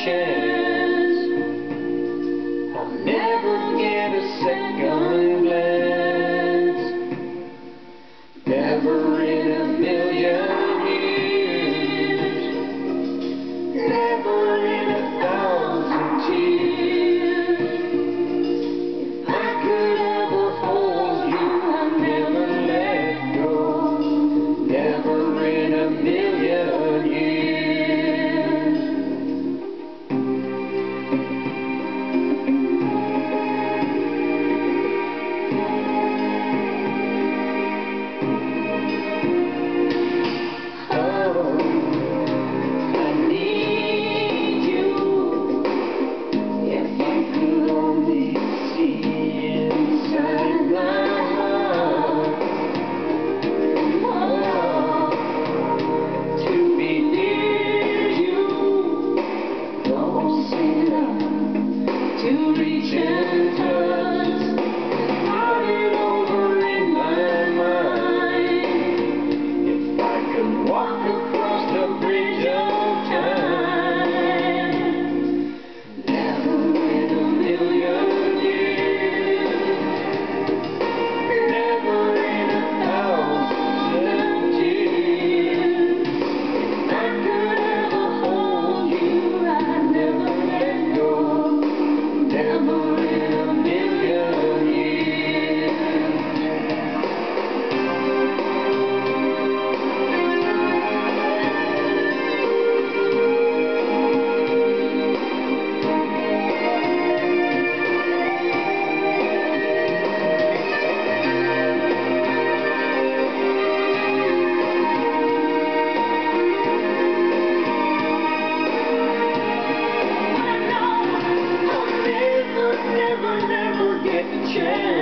chance. I'll never get a second glance. Never in a million years. Never in 1,000 tears. If I could ever hold you, I'd never let go. Never in a million years. To reach and touch, started over in my mind. If I could walk across the bridge of time, never in a million years, never in 1,000 tears. If I could ever hold you, I'd never let go. Never in a million years. Never get the chance.